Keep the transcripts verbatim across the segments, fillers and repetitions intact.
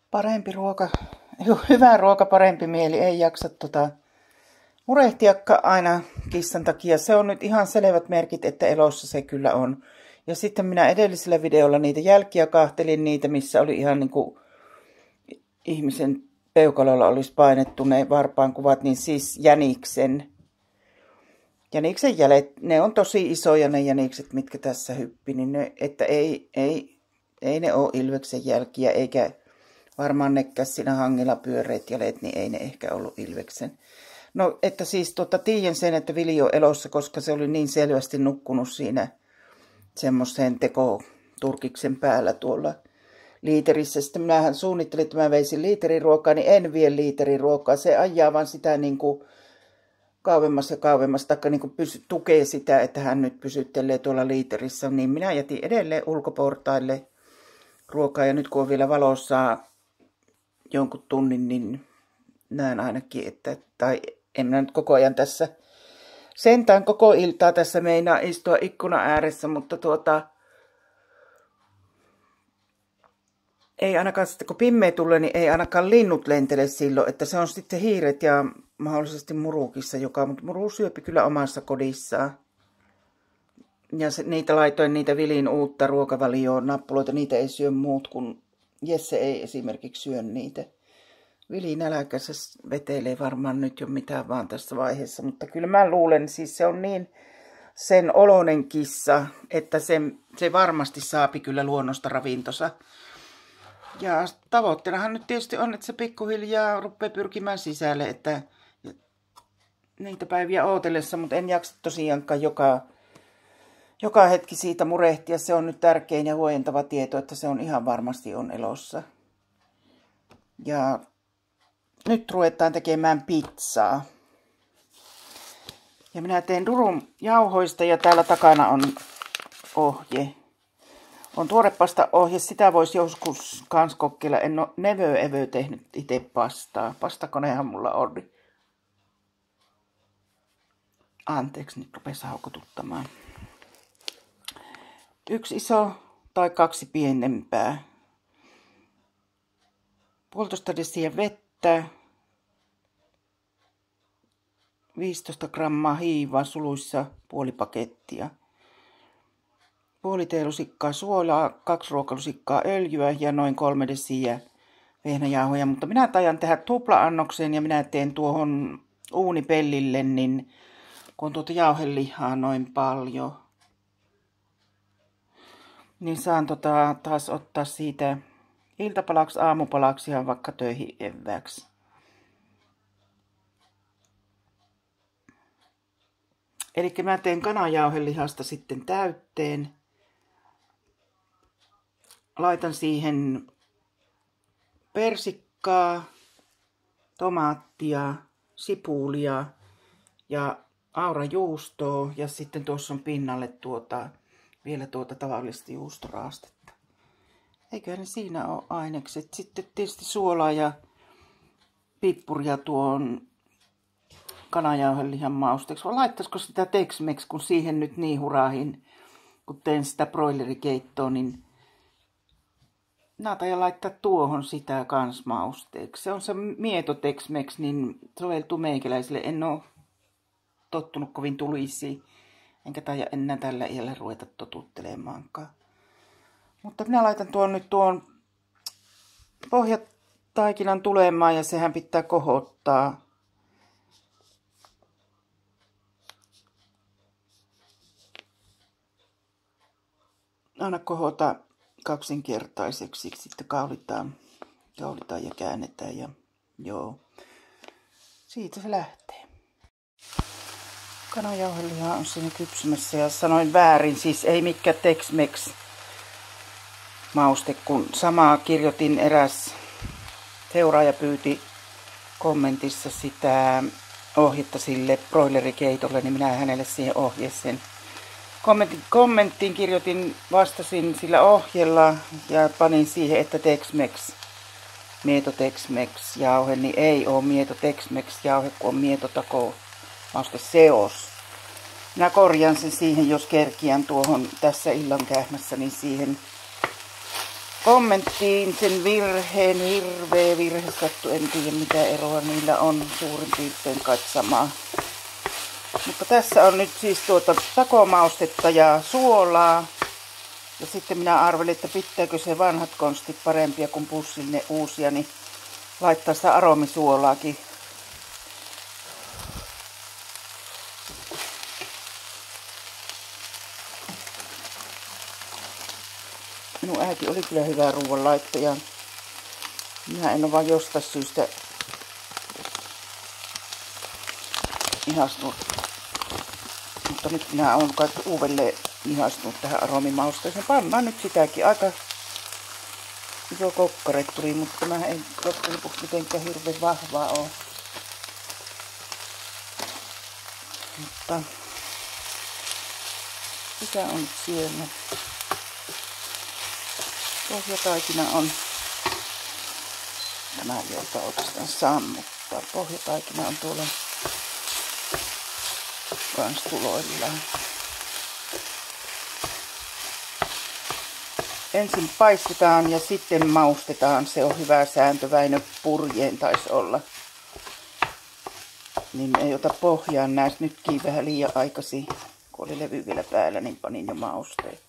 Parempi ruoka, hyvä ruoka, parempi mieli, ei jaksa tota murehtiakaan aina kissan takia. Se on nyt ihan selvät merkit, että elossa se kyllä on. Ja sitten minä edellisellä videolla niitä jälkiä kahtelin, niitä missä oli ihan niin kuin ihmisen peukalolla olisi painettu ne varpaankuvat, niin siis jäniksen. Jäniksen jäljet, ne on tosi isoja ne jänikset, mitkä tässä hyppi, niin ne, että ei, ei, ei ne ole ilveksen jälkiä, eikä varmaan nekään siinä hangilla pyöreät jäljet, niin ei ne ehkä ollut ilveksen. No, että siis tuota, tiedän sen, että Vili on elossa, koska se oli niin selvästi nukkunut siinä semmoiseen tekoturkiksen päällä tuolla liiterissä. Sitten minähän suunnittelin, että mä veisin liiteriruokaa, niin en vie liiteriruokaa. Se ajaa vaan sitä niin kuin kauemmas ja kauemmas, taikka niin kuin pysy, tukee sitä, että hän nyt pysyttelee tuolla liiterissä. Niin minä jätin edelleen ulkoportaille ruokaa, ja nyt kun on vielä valossa jonkun tunnin, niin näen ainakin, että, tai en minä nyt koko ajan tässä, sentään koko iltaa tässä meinaa istua ikkuna ääressä, mutta tuota, ei ainakaan sitten, kun pimeä tulee, niin ei ainakaan linnut lentele silloin, että se on sitten hiiret ja mahdollisesti murukissa, joka, mutta muru syöpi kyllä omassa kodissaan. Ja se, niitä laitoin niitä Vilin uutta ruokavalioon nappuloita, niitä ei syö muut, kun Jesse ei esimerkiksi syö niitä. Vili nälkässä vetelee varmaan nyt jo mitään vaan tässä vaiheessa, mutta kyllä mä luulen, siis se on niin sen oloinen kissa, että se, se varmasti saapi kyllä luonnosta ravintonsa. Ja tavoitteenahan nyt tietysti on, että se pikkuhiljaa rupeaa pyrkimään sisälle, että niitä päiviä ootellessa, mutta en jaksa tosiaankaan joka, joka hetki siitä murehtia. Se on nyt tärkein ja huojentava tieto, että se on ihan varmasti on elossa. Ja nyt ruvetaan tekemään pizzaa. Ja minä teen durum jauhoista ja täällä takana on ohje. On tuorepasta ohje, sitä voisi joskus kans kokeilla. En ole never ever tehnyt itse pastaa. Pastakonehan mulla oli. Anteeksi, nyt rupesi haukotuttamaan. Yksi iso tai kaksi pienempää. Puolitoista desiä vettä. viisitoista grammaa hiivaa suluissa puoli pakettia. Puoli teelusikkaa suolaa, kaksi ruokalusikkaa öljyä ja noin kolme desiä vehnäjauhoja. Mutta minä tajan tehdä tupla-annokseen ja minä teen tuohon uunipellille, niin kun on tuota jauhelihaa noin paljon, niin saan tota taas ottaa siitä iltapalaksi, aamupalaksi ja vaikka töihin evääksi. Eli mä teen kananjauhelihasta sitten täytteen. Laitan siihen persikkaa, tomaattia, sipulia ja aurajuustoa. Ja sitten tuossa on pinnalle tuota, vielä tuota tavallista juustoraastetta. Eiköhän ne siinä ole ainekset. Sitten tietysti suolaa ja pippuria tuon kananjauhelihan mausteeksi. Vai laittaisiko sitä Tex-Mex, kun siihen nyt niin hurahin, kun teen sitä broilerikeittoa, niin Naata ja laittaa tuohon sitä kans mausteeksi. Se on se mieto Tex-Mex, niin soveltuu meikäläisille. En ole tottunut kovin tulisiin, enkä taida enää tällä iällä ruveta totuttelemaankaan. Mutta minä laitan tuon nyt tuon pohjataikinan tulemaan ja sehän pitää kohottaa. Aina kohota kaksinkertaiseksi, sitten kaulitaan, kaulitaan ja käännetään ja joo, siitä se lähtee. Kananjauheliha on siinä kypsymässä ja sanoin väärin, siis ei mikään Tex-Mex mauste, kun samaa kirjoitin eräs seuraaja pyyti kommentissa sitä ohjetta sille broilerikeitolle, niin minä hänelle siihen ohjeeseen Kommentin, kommenttiin kirjoitin, vastasin sillä ohjella ja panin siihen, että Tex-Mex, mieto Tex-Mex jauhe, niin ei ole mieto Tex-Mex jauhe, kun on mieto tako mauste seos. Minä korjaan sen siihen, jos kerkiän tuohon tässä illan kähmässä, niin siihen kommenttiin sen virheen, hirveä virhe sattu, en tiedä mitä eroa niillä on, suurin piirtein kai samaa. Mutta tässä on nyt siis tuota takomaustetta ja suolaa. Ja sitten minä arvelin, että pitääkö se vanhat konstit parempia kuin pussille uusia, niin laittaa sitä aromisuolaakin. Minun äiti oli kyllä hyvä ruoanlaittaja. Minä en ole vaan jostain syystä ihastunut. Mutta nyt minä olen kai uudelleen ihastunut tähän aromimausteeseen. Pannaan nyt sitäkin. Aika iso kokkare tuli, mutta tämä ei loppujen lopuksi mitenkään hirveän vahvaa ole. Mutta mikä on nyt siellä? Pohjataikina on, tämä jolta oikeastaan sammuttaa. Pohjataikina on tuolla kans tuloillaan. Ensin paistetaan ja sitten maustetaan. Se on hyvä sääntö. Väinö Purjeen taisi olla. Niin ei ota pohjaan näistä nytkin vähän liian aikaisin. Kun oli levy vielä päällä, niin panin jo mausteet.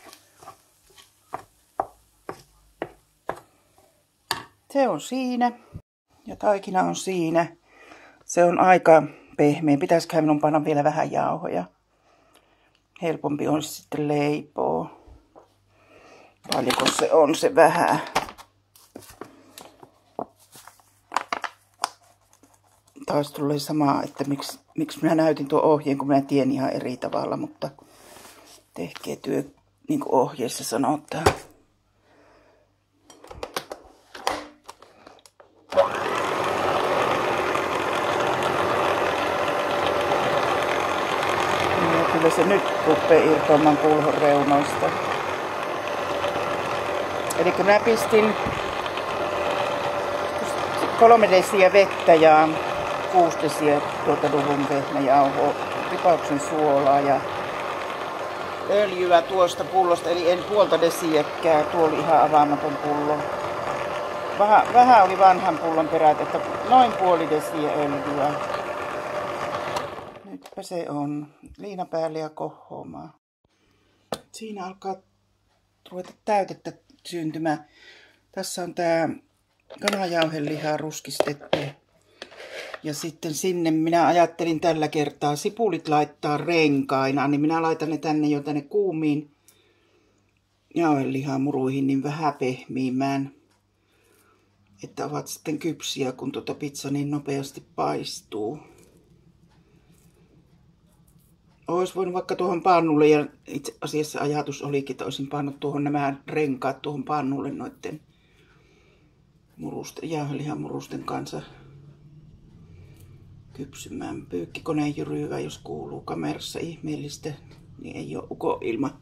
Se on siinä. Ja taikina on siinä. Se on aika pehmeä. Pitäisiköhän minun panna vielä vähän jauhoja. Helpompi on sitten leipoa. Paljonko se on se vähän. Taas tulee samaa, että miksi, miksi minä näytin tuon ohjeen, kun minä tien ihan eri tavalla. Mutta tehkää työ niin kuin ohjeessa sanotaan. Se nyt rupeaa irtoamaan kulhon reunoista. Eli minä pistin kolme desiä vettä ja kuusi desiä tuota duhun vehnäjauhoa, ripauksen suolaa ja öljyä tuosta pullosta, eli en puolta desiäkään, tuo oli ihan avaamaton pullo. Vähän, vähän oli vanhan pullon perät, että noin puoli desiä öljyä. Nytpä se on. Liina päälle ja kohoamaan. Siinä alkaa ruveta täytettä syntymään. Tässä on tää kanajauheliha ruskistettu. Ja sitten sinne minä ajattelin tällä kertaa sipulit laittaa renkaina. Niin minä laitan ne tänne jo tänne kuumiin jauhelihamuruihin niin vähän pehmiimään. Että ovat sitten kypsiä, kun tuota pizza niin nopeasti paistuu. Olisi voinut vaikka tuohon pannulle, ja itse asiassa ajatus olikin, että olisin pannut tuohon nämä renkaat tuohon pannulle noitten murusten, jauhelihamurusten kanssa kypsymään. Pyykkikoneen jyryvä, jos kuuluu kamerassa ihmeellistä, niin ei ole ukoilma,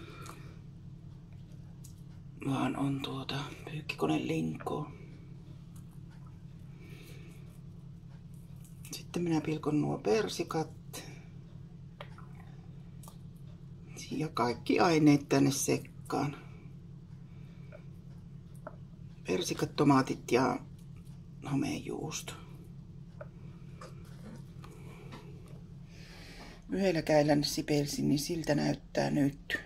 vaan on tuota pyykkikoneen linkoa. Sitten minä pilkon nuo persikat. Ja kaikki aineet tänne sekkaan. Persikat, tomaatit ja homejuusto. Yhdellä kädellä sipelsin, niin siltä näyttää nyt.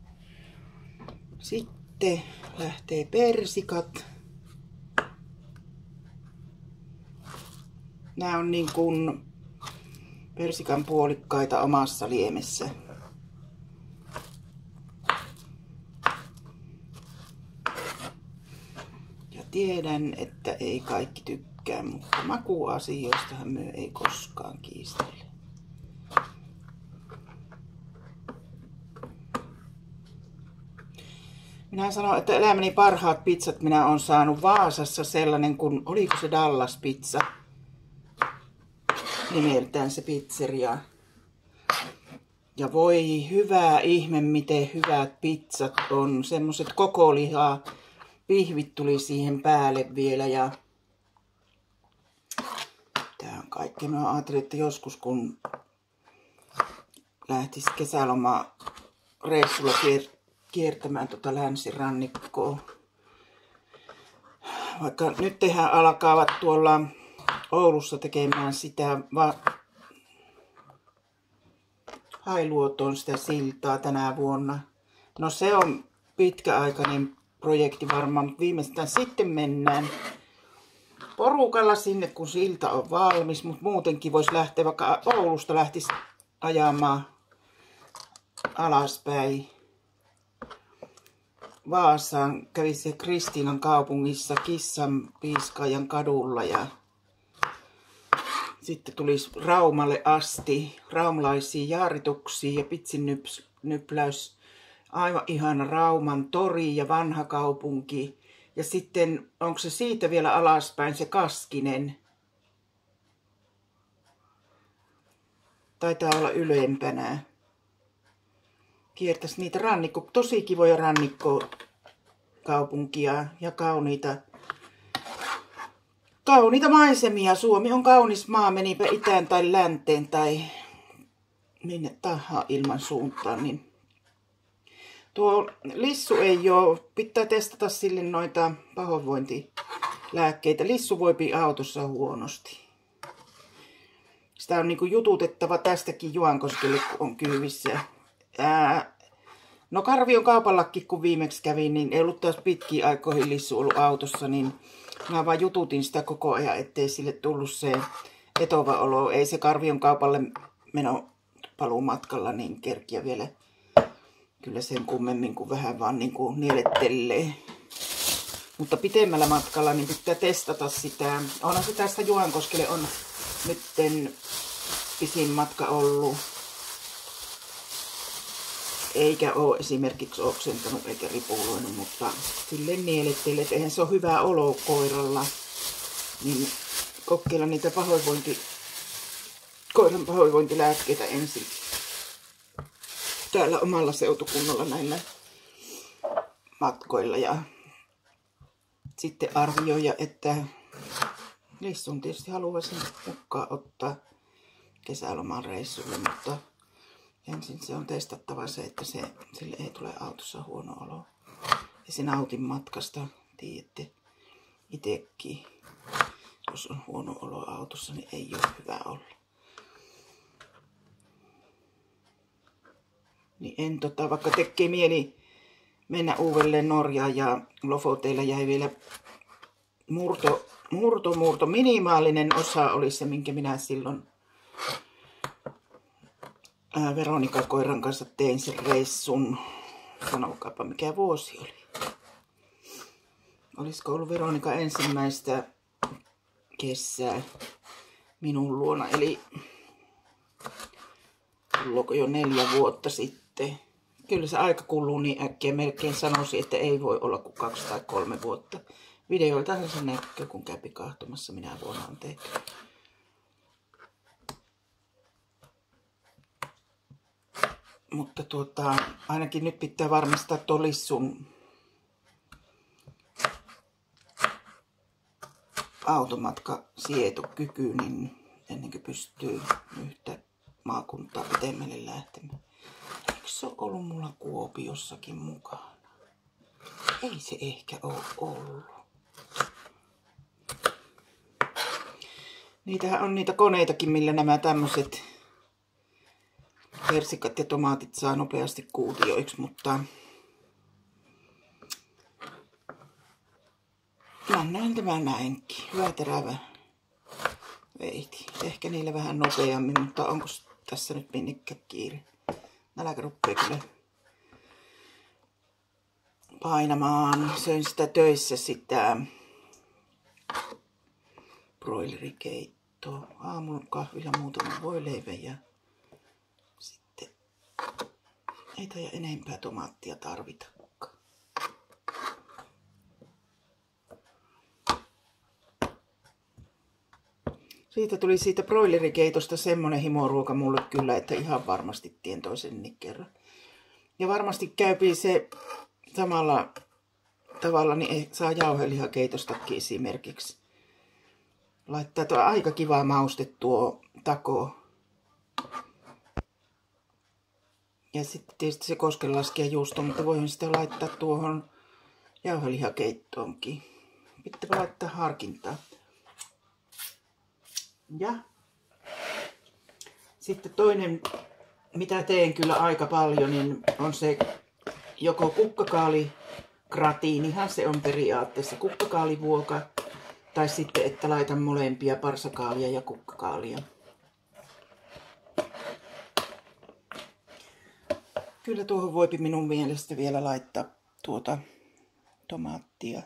Sitten lähtee persikat. Nämä on niin kuin persikan puolikkaita omassa liemessä. Tiedän, että ei kaikki tykkää, mutta makuasioistahan myö ei koskaan kiistele. Minä sanon, että elämäni parhaat pizzat minä olen saanut Vaasassa sellainen kuin, oliko se Dallas Pizza? Nimeltään se pizzeria. Ja voi hyvä ihme, miten hyvät pizzat on. Semmoset koko lihaa. Pihvit tuli siihen päälle vielä ja tää on kaikki. Mä ajattelin, että joskus kun lähtis kesäloma reissulla kiertämään tuota länsirannikkoa, vaikka nyt tehdään alkaavat tuolla Oulussa tekemään sitä va- Hailuotoon sitä siltaa tänä vuonna. No se on pitkäaikainen projekti varmaan, mutta viimeistään sitten mennään porukalla sinne, kun silta on valmis, mutta muutenkin voisi lähteä, vaikka Oulusta lähtisi ajamaan alaspäin Vaasaan, kävisi se Kristiinan kaupungissa Kissan Piiskaajan kadulla ja sitten tulisi Raumalle asti raumalaisia jaarituksia ja pitsin nypläys, aivan ihana Rauman tori ja vanha kaupunki. Ja sitten onko se siitä vielä alaspäin se Kaskinen? Taitaa olla ylempänä. Kiertäisi niitä rannikko, tosi kivoja rannikkokaupunkia ja kauniita, kauniita maisemia. Suomi on kaunis maa, menipä itään tai länteen tai minne tahansa ilman suuntaan. Niin tuo lissu ei ole, pitää testata sille noita pahoinvointilääkkeitä. Lissu voipi autossa huonosti. Sitä on niinku jututettava tästäkin Juankoskelle, kun on kyyvissä. Ää, no Karvion kaupallakin, kun viimeksi kävin, niin ei ollut taas pitkiä aikoihin lissu ollut autossa, niin mä vaan jututin sitä koko ajan, ettei sille tullut se etova olo. Ei se Karvion kaupalle meno paluu matkalla niin kerkiä vielä kyllä sen kummemmin kuin vähän vaan niin kuin nielettelee. Mutta pitemmällä matkalla niin pitää testata sitä. Onhan se tästä Juankoskelle on nytten pisin matka ollut. Eikä ole esimerkiksi oksentanut eikä ripuloinut, mutta silleen nielettelee, että eihän se ole hyvä olo koiralla. Niin kokeilla niitä pahoinvointi, koiran pahoinvointilääkkeitä ensin täällä omalla seutukunnalla näillä matkoilla. Ja sitten arvioida, että lissun tietysti haluaisin mukaan ottaa kesäloman reissulle, mutta ensin se on testattava se, että se, sille ei tule autossa huono olo. Ja sen autin matkasta, tiedätte itsekin, jos on huono olo autossa, niin ei ole hyvä olla. Niin en tota, vaikka tekee mieli mennä uudelleen Norjaan ja Lofoteilla jäi vielä murto, murto, murto, minimaalinen osa oli se, minkä minä silloin ää, Veronika koiran kanssa tein sen reissun. Sanokaapa mikä vuosi oli. Olisiko ollut Veronika ensimmäistä kesää minun luona, eli kulluuko jo neljä vuotta sitten. Kyllä se aika kuluu niin äkkiä, melkein sanoisin, että ei voi olla kuin kaksi tai kolme vuotta. Videoiltahan se näkyy, kun käy kahtomassa minä vuonna on tehty. Mutta tuota, ainakin nyt pitää varmistaa tuo lissun automatkasietokyky, niin ennen kuin pystyy yhtä maakuntaa pitemmälle lähtemään. Eikö se ole ollut mulla Kuopiossakin mukana? Ei se ehkä ole ollut. Niitähän on niitä koneitakin, millä nämä tämmöiset persikat ja tomaatit saa nopeasti kuutioiksi, mutta mennään tämä näinkin. Hyvä terävä veiti. Ehkä niillä vähän nopeammin, mutta onko tässä nyt minnekään kiire? Nälkä rupeaa kyllä painamaan. Söin sitä töissä sitä broilerikeittoa. Aamulla kahvilla muutama voileivän ja sitten ei taida enempää tomaattia tarvitakaan. Siitä tuli siitä broilerikeitosta semmonen himoruoka mulle kyllä, että ihan varmasti tien toisenkin kerran. Ja varmasti käypi se samalla tavalla, niin saa jauhelihakeitostakin esimerkiksi. Laittaa tuo aika kiva mauste tuo tako. Ja sitten tietysti se koskenlaskea juusto, mutta voihan sitä laittaa tuohon jauhelihakeittoonkin. pitää laittaa harkintaa. Ja sitten toinen, mitä teen kyllä aika paljon, niin on se joko kukkakaali gratiinihan se on periaatteessa kukkakaalivuoka, tai sitten että laitan molempia, parsakaalia ja kukkakaalia. Kyllä tuohon voipi minun mielestä vielä laittaa tuota tomaattia.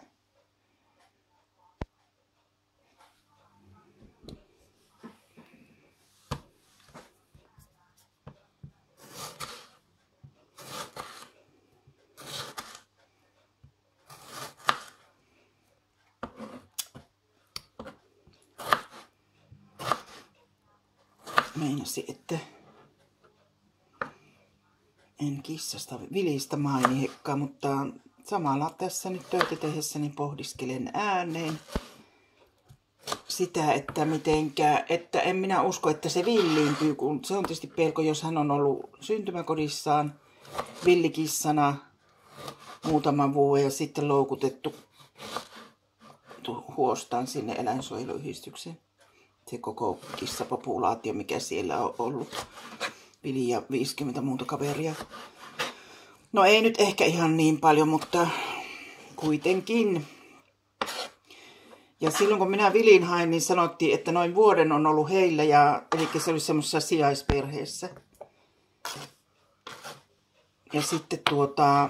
Meinasin, että en kissasta vilistä mainihekkaa, mutta samalla tässä nyt töitä tehdessäni pohdiskelen ääneen sitä, että mitenkä, että en minä usko, että se villiintyy, kun se on tietysti pelko, jos hän on ollut syntymäkodissaan villikissana muutaman vuoden ja sitten loukutettu huostaan sinne eläinsuojeluyhdistykseen. Se koko kissapopulaatio, mikä siellä on ollut. Vili ja viisikymmentä muuta kaveria. No ei nyt ehkä ihan niin paljon, mutta kuitenkin. Ja silloin kun minä Vilin hain, niin sanottiin, että noin vuoden on ollut heillä. Ja, eli se oli semmoisessa sijaisperheessä. Ja sitten tuota...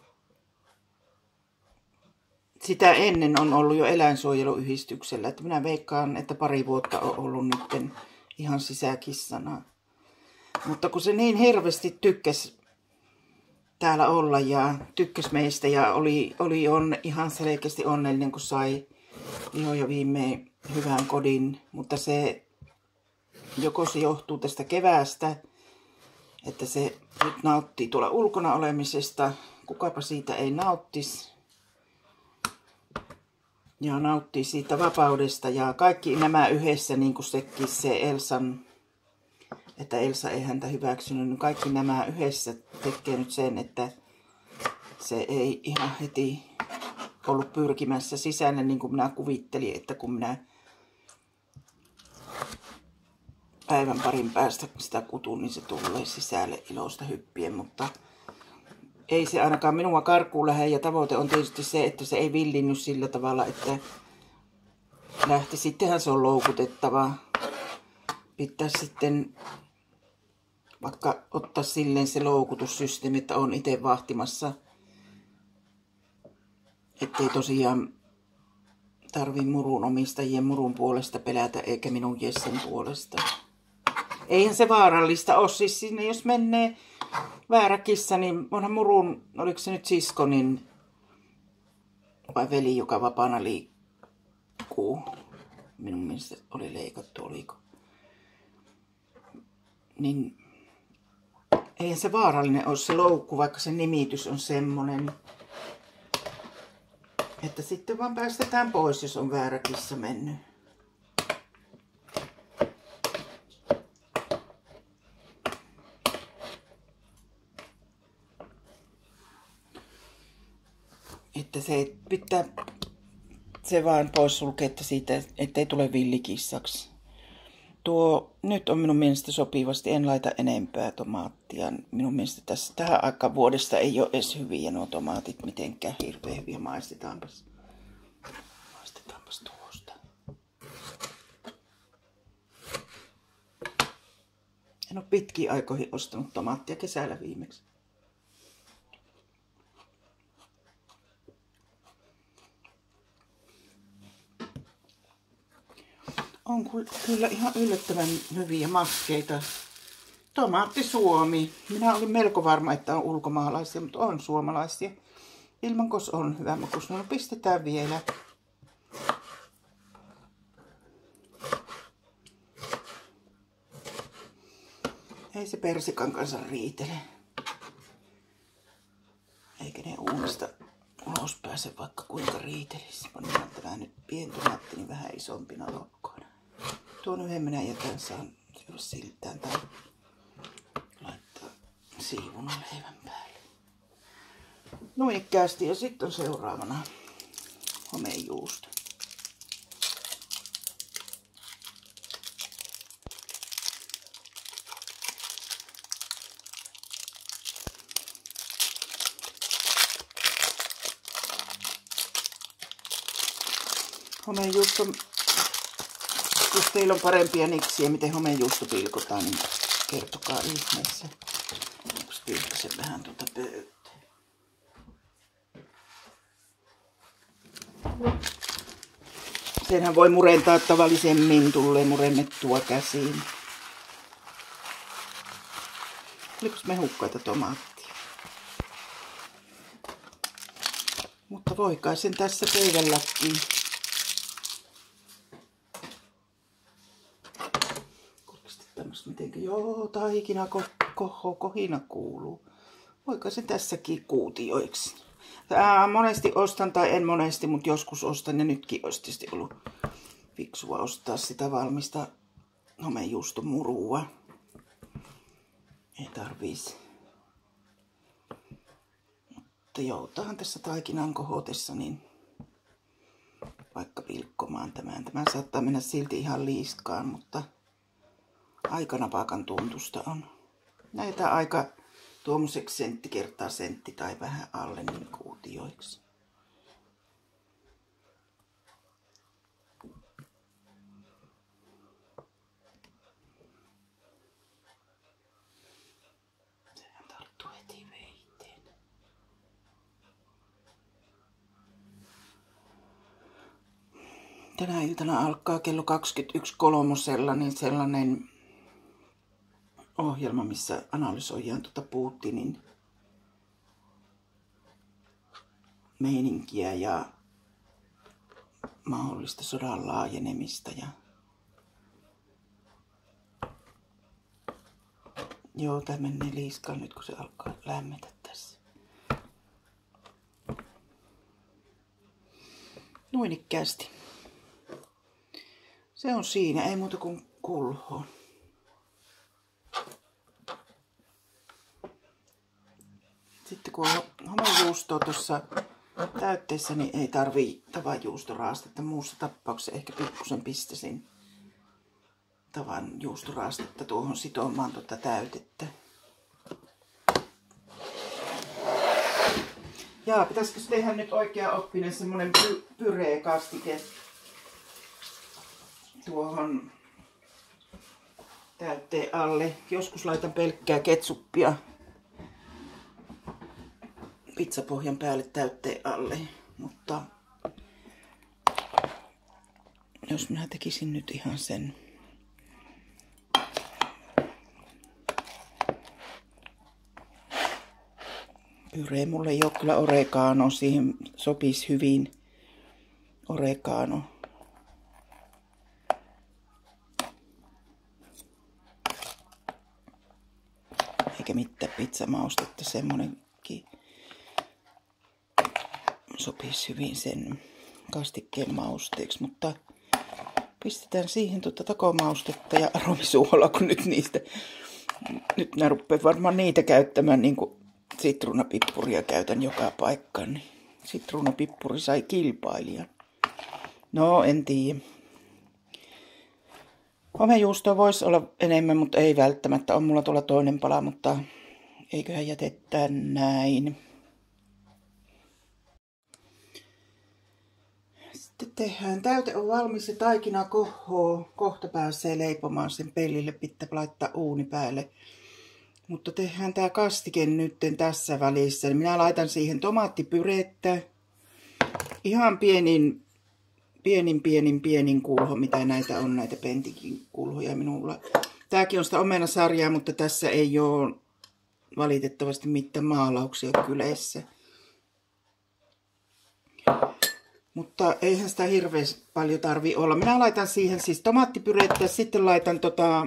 Sitä ennen on ollut jo eläinsuojeluyhdistyksellä. Että minä veikkaan, että pari vuotta on ollut nyt ihan sisäkissana. Mutta kun se niin hirveästi tykkäsi täällä olla ja tykkäsi meistä ja oli, oli on, ihan selkeästi onnellinen, kun sai jo ja viimein hyvän kodin. Mutta se, joko se johtuu tästä keväästä, että se nyt nauttii tuolla ulkona olemisesta. Kukapa siitä ei nauttisi. Ja nauttii siitä vapaudesta ja kaikki nämä yhdessä, niin kuin sekin se Elsan, että Elsa ei häntä hyväksynyt, niin kaikki nämä yhdessä tekee nyt sen, että se ei ihan heti ollut pyrkimässä sisälle, niin kuin minä kuvittelin, että kun minä päivän parin päästä sitä kutun, niin se tulee sisälle ilosta hyppien, mutta ei se ainakaan minua karkuun lähde ja tavoite on tietysti se, että se ei villinnyt sillä tavalla, että lähti. Sittenhän se on loukutettava. Pitää sitten vaikka ottaa silleen se loukutussysteemi, että on itse vahtimassa. Ettei tosiaan tarvi murun omistajien murun puolesta pelätä eikä minun Jessen puolesta. Eihän se vaarallista ole. Siis sinne jos menee väärä kissa, niin onhan murun, oliko se nyt sisko, niin, vai veli, joka vapaana liikkuu. Minun mielestä oli leikattu, oliko. Niin eihän se vaarallinen ole se loukku, vaikka se nimitys on semmonen, että sitten vaan päästetään pois, jos on väärä kissa mennyt. Että se pitää se vaan pois sulkea, että siitä ettei tule villikissaksi. Tuo nyt on minun mielestä sopivasti, en laita enempää tomaattia. Minun mielestä tässä tähän aikaan vuodesta ei ole edes hyviä nuo tomaatit mitenkään hirveän hyviä. Maistetaanpas. Maistetaanpas tuosta. En ole pitkiin aikoihin ostanut tomaattia, kesällä viimeksi. On kyllä ihan yllättävän hyviä maskeita. Tomaatti Suomi. Minä olin melko varma, että on ulkomaalaisia, mutta on suomalaisia. Ilmankos on hyvä makus. No pistetään vielä. Ei se persikan kanssa riitele. Eikä ne uunista ulos pääse vaikka kuinka riitelisi. Pannaan tämä nyt pientomaatti niin vähän isompina lokkoina. Tuon yhden minä jätän, saan syödä siltään tai laittaa siivuna leivän päälle. Noikkäästi ja sitten on seuraavana homejuusto. Homejuusto, jos teillä on parempia niksiä, miten homejuusto pilkotaan, niin kertokaa ihmeessä. Onks pilkkasen vähän tuota pöytää. Senhän voi murentaa tavallisemmin, tulee murennettua käsiin. Oliks mehukkaita tomaattia? Mutta voi kai sen tässä pöydälläkin. Mitenkä? Joo, taikina ko koho, kohina kuuluu. Voiko se tässäkin kuutioiksi? Ää, monesti ostan tai en monesti, mutta joskus ostan ja nytkin olisi tietysti ollut fiksua ostaa sitä valmista homejuustomurua. Ei tarvitsisi. Mutta joutahan tässä taikinan kohotessa niin vaikka pilkkomaan tämän. Tämä saattaa mennä silti ihan liiskaan, mutta aika napakan tuntusta on. Näitä aika tuommoiseksi sentti kertaa sentti tai vähän alle niin kuutioiksi. Sehän tarttuu heti veiteen. Tänä iltana alkaa kello kaksikymmentäyksi kolmosella niin sellainen ohjelma, missä analysoidaan tuota Putinin meininkiä ja mahdollista sodan laajenemista. Ja joo, tämä menee liiskaan nyt, kun se alkaa lämmetä tässä. Noinikkästi. Se on siinä, ei muuta kuin kulhoon. Sitten kun on homejuustoa tuossa täytteessä, niin ei tarvii tavan juustoraastetta. Muussa tapauksessa ehkä pikkusen pistäisin tavan juustoraastetta tuohon sitomaan tuota täytettä. Jaa, pitäisikö tehdä nyt oikea oppinen semmonen py pyreekastike tuohon täytteen alle. Joskus laitan pelkkää ketsuppia pizzapohjan päälle täytteen alle, mutta jos minä tekisin nyt ihan sen pyree, mulle ei ole kyllä oregano, siihen sopisi hyvin oregano. Eikä mitään pizzamaustetta, semmonenkin sopisi hyvin sen kastikkeen mausteeksi, mutta pistetään siihen tuota takomaustetta ja aromisuolaa, kun nyt niistä, nyt mä rupean varmaan niitä käyttämään, niin kuin sitruunapippuria käytän joka paikkaan, niin sitruunapippuri sai kilpailijan. No, en tiedä. Homejuustoa voisi olla enemmän, mutta ei välttämättä. On mulla tuolla toinen pala, mutta eiköhän jätetä näin. Sitten tehdään. Täyte on valmis ja taikina kohoo. Kohta pääsee leipomaan sen pellille. Pitää laittaa uuni päälle. Mutta tehdään tää kastike nyt tässä välissä. Minä laitan siihen tomaattipyrettä. Ihan pienin, pienin, pienin, pienin kulho, mitä näitä on, näitä pentikin kulhoja minulla. Tääkin on sitä omenasarjaa, mutta tässä ei ole valitettavasti mitään maalauksia kyleissä. Mutta eihän sitä hirveän paljon tarvi olla. Minä laitan siihen siis tomaattipyrettä, sitten laitan tota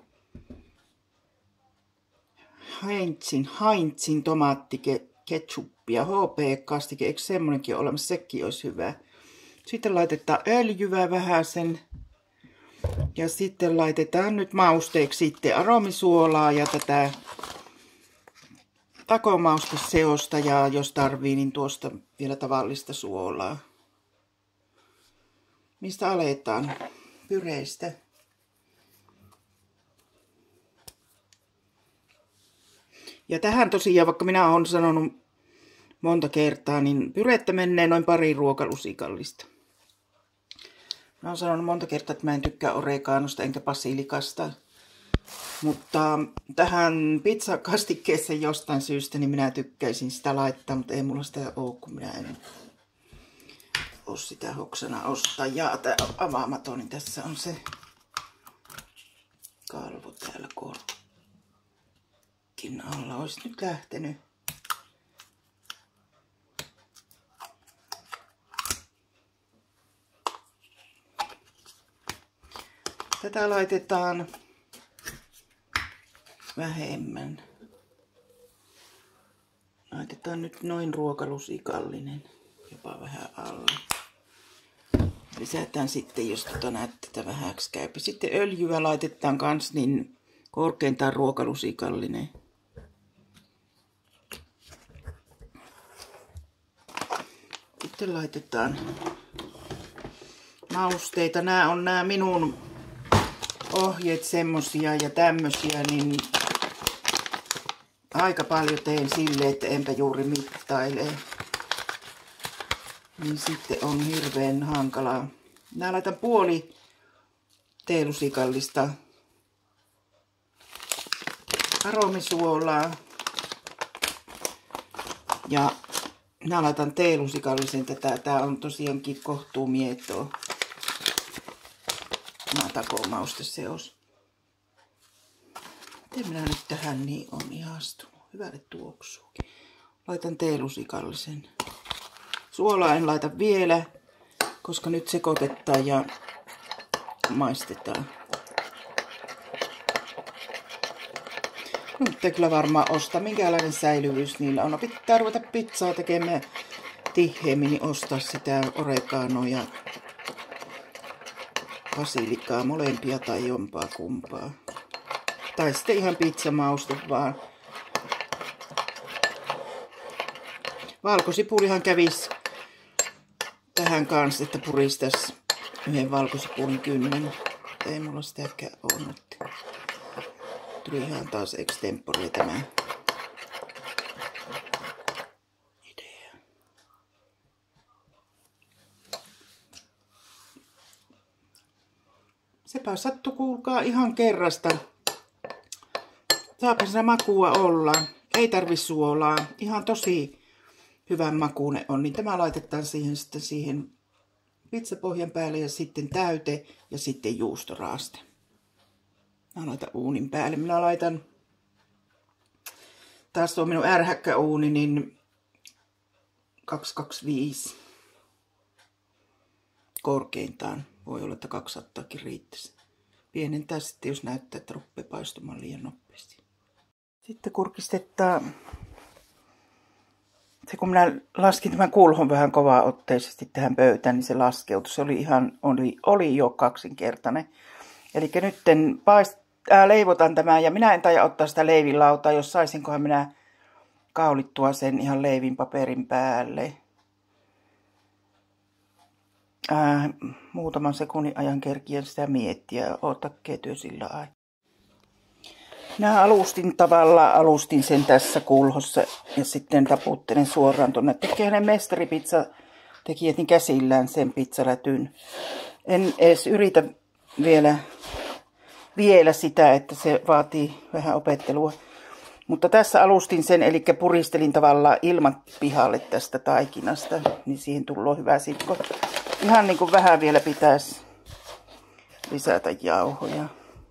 Heinzin, Heinzin tomaattiketsuppia, H P-kastike, eikö semmonenkin ole olemassa, sekin olisi hyvä. Sitten laitetaan öljyä vähäsen. Ja sitten laitetaan nyt mausteeksi sitten aromisuolaa ja tätä takomausteseosta ja jos tarvii, niin tuosta vielä tavallista suolaa. mistä aletaan? Pyreistä. Ja tähän tosiaan, vaikka minä olen sanonut monta kertaa, niin pyrettä menee noin pari ruokalusikallista. Mä oon sanonut monta kertaa, että mä en tykkää oreganosta enkä basilikasta. Mutta tähän pizzakastikkeeseen jostain syystä niin minä tykkäisin sitä laittaa, mutta ei mulla sitä ole, kun minä en ole sitä hoksana ostaa. Ja tää on avaamaton, niin tässä on se kalvo täällä korkin alla. Olisi nyt lähtenyt. Tätä laitetaan vähemmän. Laitetaan nyt noin ruokalusikallinen, jopa vähän alle. Lisätään sitten, jos tota näette, että vähäksi käypi. Sitten öljyä laitetaan kans niin korkeintaan ruokalusikallinen. Sitten laitetaan mausteita. Nämä on nämä minun ohjeet semmosia ja tämmösiä, niin aika paljon teen silleen, että enpä juuri mittaile. Niin sitten on hirveän hankalaa. Nää laitan puoli teelusikallista aromisuolaa. Ja nää laitan teelusikallisen tätä. Tää on tosiaankin kohtuu mietoa. Takomausteseos. Miten minä nyt tähän niin on ihastunut? Hyvälle tuoksuukin. Laitan teelusikallisen. Suolaa en laita vielä, koska nyt sekoitetaan ja maistetaan. No, mutta kyllä varmaan ostaa, minkälainen säilyvyys niillä on. Pitää ruveta pizzaa tekemään tiheemmin, niin ostaa sitä oreganoa ja basilikaa, molempia tai jompaa kumpaa. Tai sitten ihan pizzamauste vaan. Valkosipulihan kävisi tähän kanssa, että puristaisi yhden valkosipulin kynnen. Ei mulla sitäkään ole nyt. Tuli ihan taas extempore tämä idea. Sepä sattuu, kuulkaa, ihan kerrasta. Saapa siinä makua olla. Ei tarvi suolaa. Ihan tosi hyvän makuune on. Niin tämä laitetaan siihen sitten siihen pizzapohjan päälle ja sitten täyte ja sitten juustoraaste. Mä laitan uunin päälle. Minä laitan, taas on minun ärhäkkäuuni, niin kaksisataakaksikymmentäviisi korkeintaan. Voi olla, että kaksisataa riittäisi. Pienentää sitten, jos näyttää, että rupeaa paistumaan liian nopeasti. Sitten kurkistetaan. Se kun minä laskin tämän kulhon vähän kovaa otteisesti tähän pöytään, niin se laskeutui. Se oli ihan, oli, oli jo kaksinkertainen. Eli nytten paist, ää, leivotan tämän, ja minä en taida ottaa sitä leivinlautaa, jos saisinkohan minä kaulittua sen ihan leivin paperin päälle. Ää, muutaman sekunnin ajan kerkien sitä miettiä, otakkeet työ sillä aikaa. Minä alustin tavalla, alustin sen tässä kulhossa ja sitten taputtelen suoraan tuonne. Tekee hänen mestaripizza tekijät niin käsillään sen pizzalätyn. En edes yritä vielä, vielä sitä, että se vaatii vähän opettelua. Mutta tässä alustin sen, eli puristelin tavallaan ilman pihalle tästä taikinasta, niin siihen tulee hyvä sitko. Ihan niin kuin vähän vielä pitäisi lisätä jauhoja.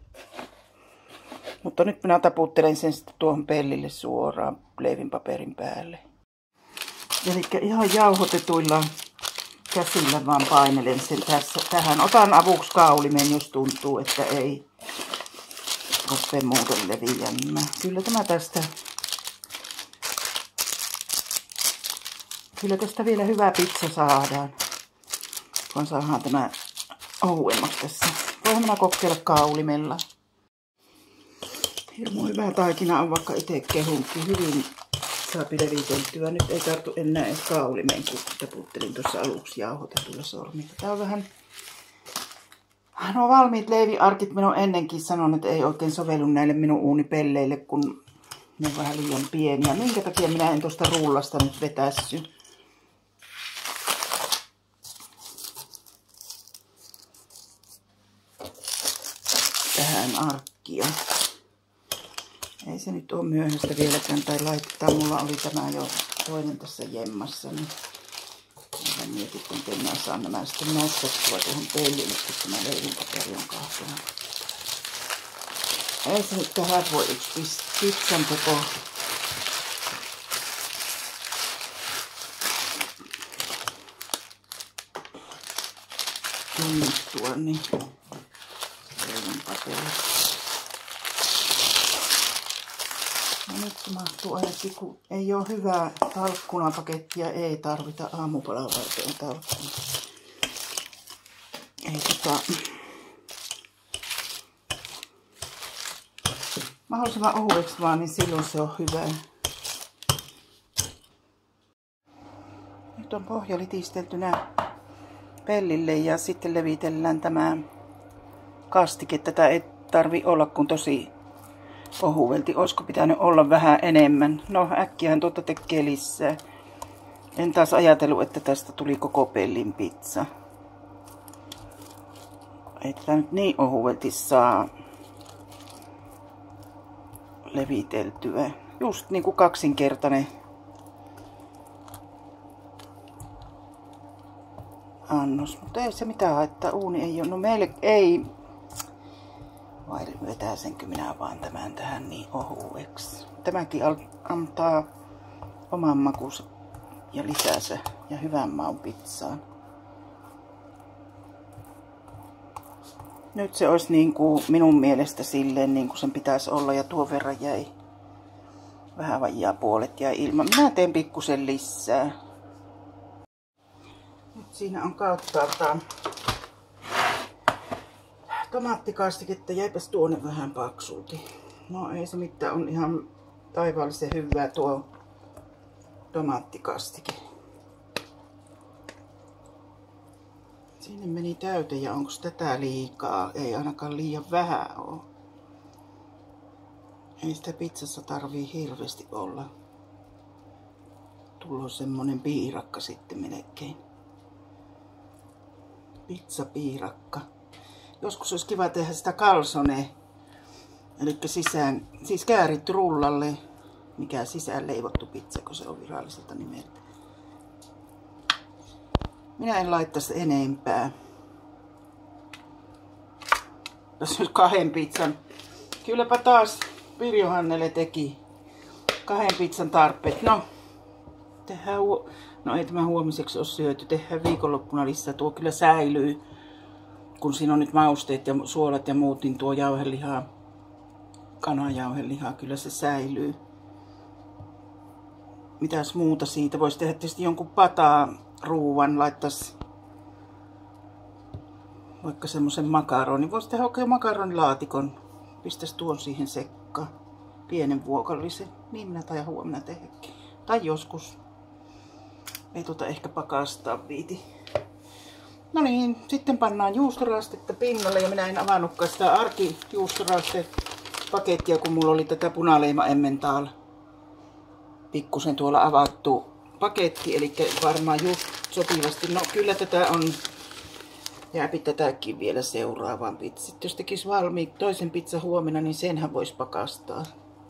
Mutta nyt minä taputtelen sen sitten tuohon pellille suoraan leivinpaperin päälle. Eli ihan jauhotetuilla käsillä vaan painelen sen tässä. Tähän otan avuksi kaulimen, jos tuntuu, että ei rupea muuten leviämään. Kyllä tämä tästä, kyllä tästä vielä hyvä pizza saadaan, kun saadaan tämä ohuemmaksi tässä. Voihan minä kokeilla kaulimella. Hirmu hyvä taikina on, vaikka itse kehunkin. Hyvin saa leviteltyä. Nyt ei tartu enää edes kaulimeen, kun taputtelin tuossa aluksi jauhotetulla sormilla. Tää on vähän No valmiit leiviarkit minä olen ennenkin sanonut, että ei oikein sovellu näille minun uunipelleille, kun ne on vähän liian pieniä. Minkä takia minä en tuosta rullasta nyt vetässy? Tähän arkkia. Ei se nyt ole myöhäistä vieläkään, tai laittaa. Mulla oli tämä jo toinen tässä jemmassa. Niin mä mietin, että minä saan nämä sitten nostettua tuohon pellille, kun tämä leivinpaperi on kahtena. Ei se nyt tähän voi yksi pizzan teko. Tunnistua, niin leivinpaperi. No nyt se mahtuu ainakin, kun ei ole hyvää talkkunapakettia, ei tarvita aamupalan varten talkkuna. Ei tota... Mahdollisimman ohueksi vaan, niin silloin se on hyvä. Nyt on pohja litisteltynä pellille ja sitten levitellään tämä kastike. Tätä ei tarvi olla kun tosi ohuvelti. Olisiko pitänyt olla vähän enemmän? No äkkiähän tuota tekee lisää. En taas ajatellut, että tästä tuli koko pellin pizza. Ei tätä nyt niin ohuvelti saa leviteltyä. Just niin kuin kaksinkertainen annos. Mutta ei se mitään haittaa. Uuni ei ole. No meille ei. Vai vetäisenkö minä vaan tämän tähän niin ohueksi. Tämäkin antaa oman makunsa ja lisää se ja hyvän maun pizzaan. Nyt se olisi niin kuin minun mielestä silleen niin kuin sen pitäisi olla ja tuon verran jäi vähän vajaa puolet jäi ilman. Minä teen pikkusen lisää. Nyt siinä on kauttaaltaan tomaattikastiketta, jäipäs tuonne vähän paksulti. No ei se mitään, on ihan taivaallisen hyvää tuo tomaattikastike. Sinne meni täyte ja onko tätä liikaa? Ei ainakaan liian vähän ole. Ei sitä pizzassa tarvii hirveästi olla. Tullut semmonen piirakka sitten melkein. Pizzapiirakka. Joskus olisi kiva tehdä sitä calzone. Eli sisään, siis kääritty rullalle. Mikä sisään leivottu pizza, kun se on viralliselta nimeltä. Minä en laittaisi enempää. Tässä on kahden pizzan. Kylläpä taas Pirjo Hannele teki kahden pizzan tarpeet. No, tehdään huo... no ei tämä huomiseksi ole syöty. Tehdään viikonloppuna lisää. Tuo kyllä säilyy. Kun siinä on nyt mausteet ja suolat ja muut, niin tuo jauheliha, kanajauheliha, kyllä se säilyy. Mitäs muuta siitä? Voisi tehdä tietysti jonkun pataa ruuan, laittaisi vaikka semmoisen makaronin. Voisi tehdä oikein makaronilaatikon. Pistäisi tuon siihen sekkaan. Pienen vuokallisen. Niin minä taidan huomenna tehdäkin. Tai joskus. Ei tuota ehkä pakastaa viiti. No niin, sitten pannaan juustorastetta pinnalle ja minä en avannutkaan sitä arkijuustorastepakettia, kun mulla oli tätä punaleima emmentaal pikkusen tuolla avattu paketti, eli varmaan just sopivasti. No kyllä tätä on, jääpi tätäkin vielä seuraavaan pizzaan. Jos tekisi valmiin toisen pizza huomenna, niin senhän voisi pakastaa.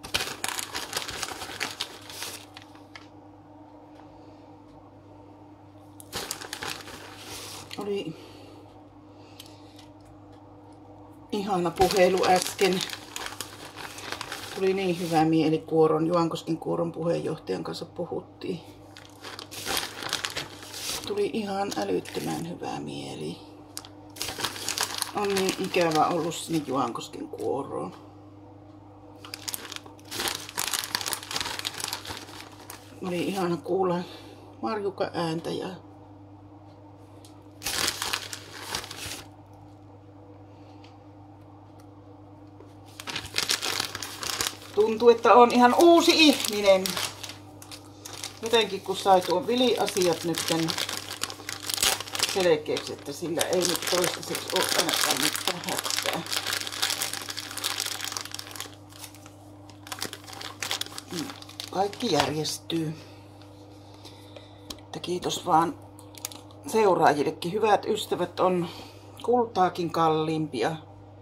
Oli ihana puhelu äsken. Tuli niin hyvä mieli Kuoron, Juankosken Kuoron puheenjohtajan kanssa puhuttiin. Tuli ihan älyttömän hyvä mieli. On niin ikävä ollut sinne Juankosken Kuoroon. Oli ihana kuulla Marjuka ääntä ja tuntuu, että on ihan uusi ihminen. Jotenkin kun sai tuon Vili-asiat nytten selkeäksi, että sillä ei nyt toistaiseksi ole ainakaan mitään hätää. Kaikki järjestyy. Että kiitos vaan seuraajillekin. Hyvät ystävät on kultaakin kalliimpia.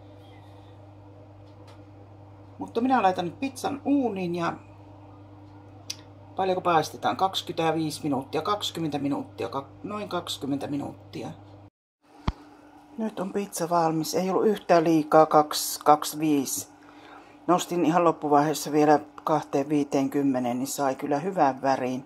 Mutta minä laitan nyt pizzan uuniin ja paljonko paistetaan? kaksikymmentäviisi minuuttia, kaksikymmentä minuuttia, noin kaksikymmentä minuuttia. Nyt on pizza valmis. Ei ollut yhtään liikaa, kaksi kaksikymmentäviisi. Nostin ihan loppuvaiheessa vielä kaksi viisikymmentä, niin sai kyllä hyvän värin.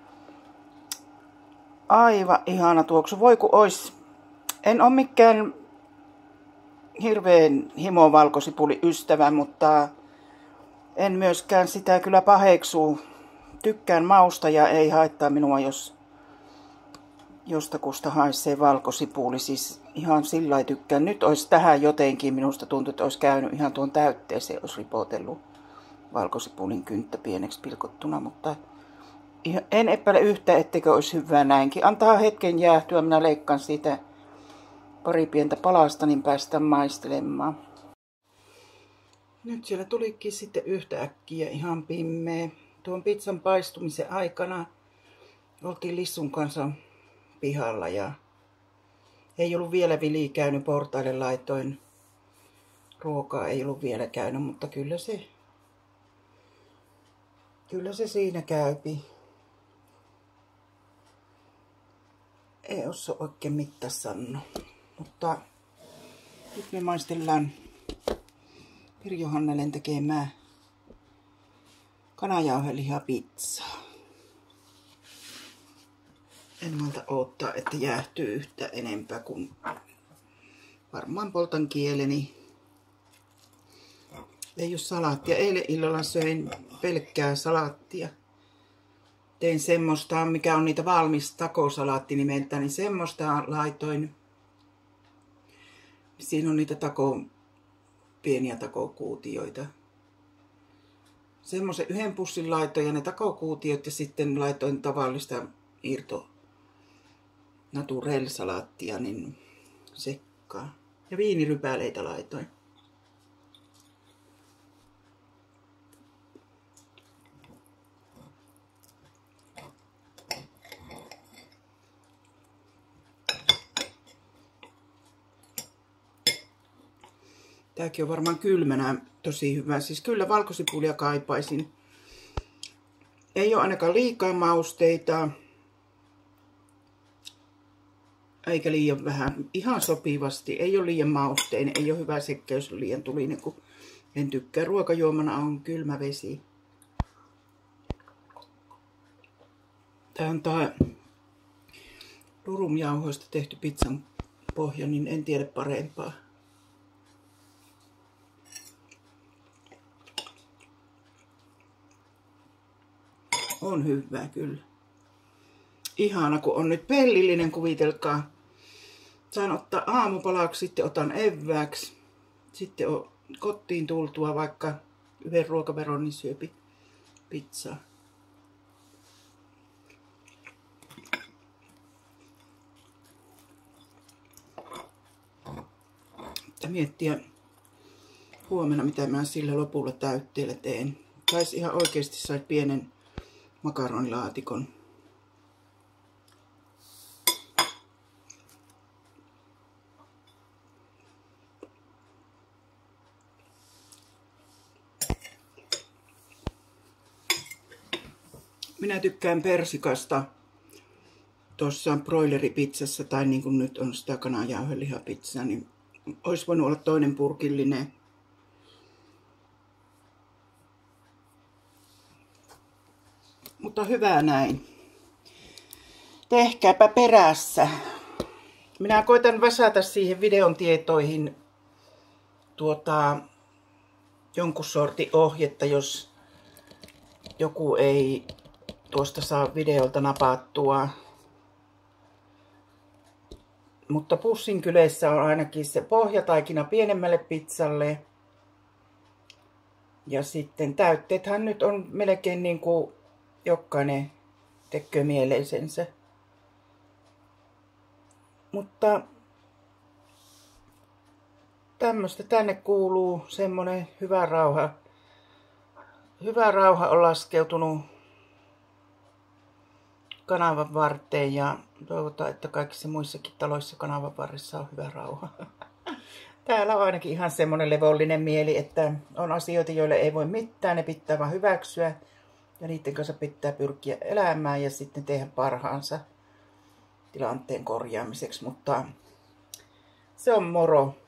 Aivan ihana tuoksu. Voi kun ois. En ole mikään hirveän himo valkosipuli ystävä, mutta en myöskään sitä kyllä paheksuu. Tykkään mausta ja ei haittaa minua, jos jostakusta haisee valkosipuli. Siis ihan sillä lailla tykkään. Nyt olisi tähän jotenkin, minusta tuntuu, että olisi käynyt ihan tuon täytteeseen, olisi ripotellut valkosipulin kynttä pieneksi pilkottuna, mutta en epäile yhtä, etteikö olisi hyvää näinkin. Antaa hetken jäähtyä, minä leikkaan siitä pari pientä palasta, niin päästään maistelemaan. Nyt siellä tulikin sitten yhtäkkiä ihan pimeä. Tuon pizzan paistumisen aikana oltiin Lissun kanssa pihalla ja ei ollut vielä Vili käynyt portaille, laitoin ruokaa, ei ollut vielä käynyt, mutta kyllä se, kyllä se siinä käypi. Ei osaa oikein mitään sanoa, mutta nyt me maistellaan Pirjo Hannelen tekemää kanajauhelihapizzaa. En malta odottaa, että jäähtyy yhtä enempää, kuin varmaan poltan kieleni. Ei ole salaattia. Eilen illalla söin pelkkää salaattia. Tein semmoista, mikä on niitä valmis takosalaatti nimeltä, niin semmoista laitoin. Siinä on niitä tako, pieniä takokuutioita. Semmoisen yhden pussin laitoin ja ne takokuutiot ja sitten laitoin tavallista irto naturel-salaattia niin sekkaan. Ja viinirypäleitä laitoin. Tääkin on varmaan kylmänä tosi hyvä. Siis kyllä valkosipulia kaipaisin. Ei ole ainakaan liikaa mausteita. Eikä liian vähän. Ihan sopivasti. Ei ole liian mausteinen. Ei ole hyvä sekkeys, liian tulinen, kun en tykkää. Ruokajuomana on kylmä vesi. Tää on tää durumjauhoista tehty pizzan pohja, niin en tiedä parempaa. On hyvää kyllä. Ihana, kun on nyt pellillinen, kuvitelkaa. Saan ottaa aamupalaksi, sitten otan evääksi. Sitten on kotiin tultua vaikka yhden ruokaveron, niin syöpi pizzaa. Miettiä huomenna, mitä mä sillä lopulla täytteellä teen. Sais ihan oikeasti sais pienen makaronilaatikon. Minä tykkään persikasta tuossa broileripizzassa, tai niin kuin nyt on sitä kananjauhelihapizzaa, niin olisi voinut olla toinen purkillinen. Mutta hyvä näin. Tehkääpä perässä. Minä koitan väsätä siihen videon tietoihin tuota, jonkun sortin ohjetta, jos joku ei tuosta saa videolta napattua. Mutta pussin kyleissä on ainakin se pohjataikina pienemmälle pizzalle. Ja sitten täytteethän nyt on melkein niin kuin jokainen tekee mieleisensä. Mutta tämmöistä tänne kuuluu semmonen hyvä rauha. Hyvä rauha on laskeutunut kanavan varteen ja toivotaan, että kaikissa muissakin taloissa kanavan varressa on hyvä rauha. Täällä on ainakin ihan semmonen levollinen mieli, että on asioita, joille ei voi mitään, ne pitää vaan hyväksyä ja niiden kanssa pitää pyrkiä elämään ja sitten tehdä parhaansa tilanteen korjaamiseksi, mutta se on moro.